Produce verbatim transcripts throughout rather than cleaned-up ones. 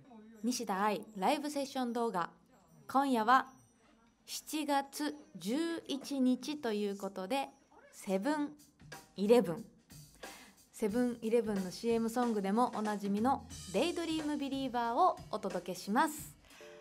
西田愛ライブセッション動画、今夜はしちがつじゅういちにちということで、セブンイレブンセブンイレブンの シーエム ソングでもおなじみのデイドリームビリーバーをお届けします。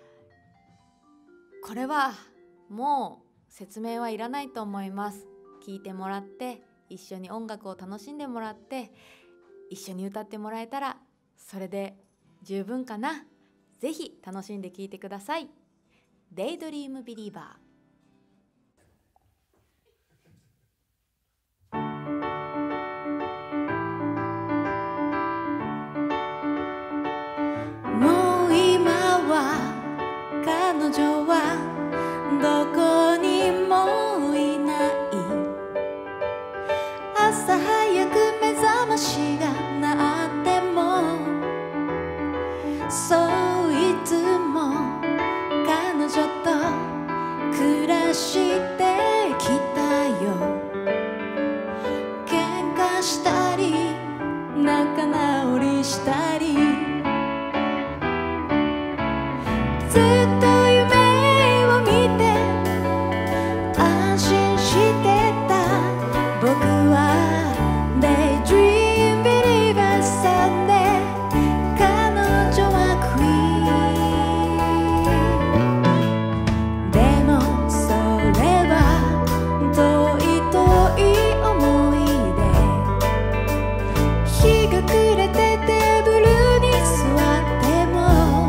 これはもう説明はいらないと思います。聴いてもらって、一緒に音楽を楽しんでもらって、一緒に歌ってもらえたらそれで十分かな。ぜひ楽しんで聴いてください。デイドリームビリーバー。 もう今は彼女はどこにもいない。朝早く目覚ましが鳴っても、そういつも彼女と暮らしてきたよ。喧嘩したり仲直りしたり、ずっと夢を見て安心してた。僕は Daydream Believer さんで、彼女は Queen。 でもそれは遠い遠い思い出。日が暮れてテーブルに座っても、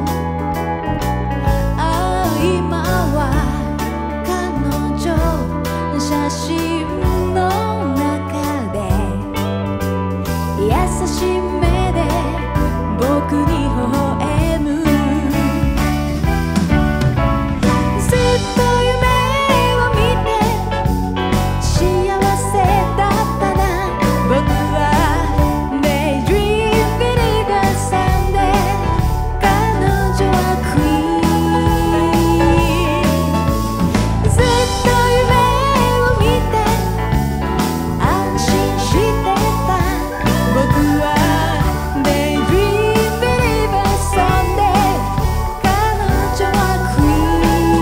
今は彼女写真の中で優しい目で僕に微笑む。ずっと夢を見て幸せだったな。僕は Daydream Believer さんで、彼女は Queen。ずっと夢を見て安心してた。僕は Daydream Believer さんで、彼女は Queen。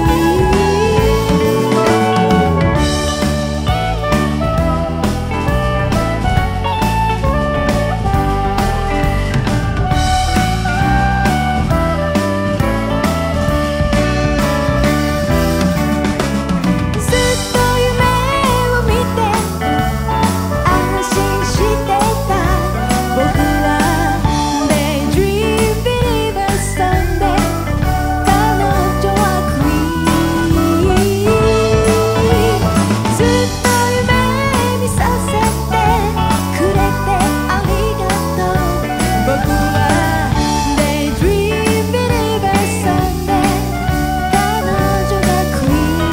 ずっと夢を見て安心してた。僕は Daydream Believer さんで、彼女は Queen。 ずっと夢見させてくれてありがとう。僕は Daydream Believer さんで、彼女が Queen。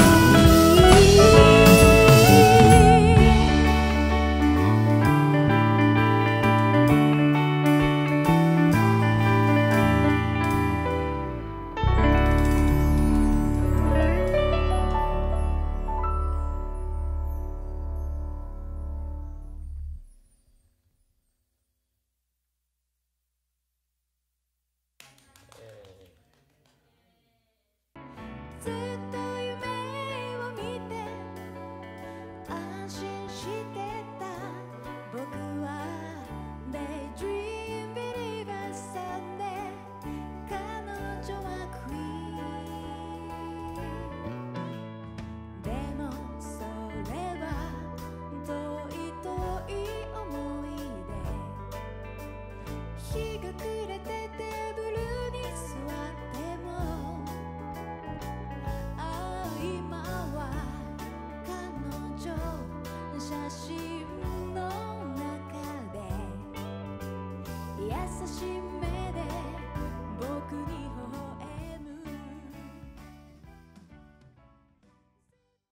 ずっと夢を見て安心してた。僕は Daydream Believer さんで、彼女は Queen。 でもそれは遠い遠い思い出。日が暮れてテーブルに座っても、今は彼女写真の中で優しい目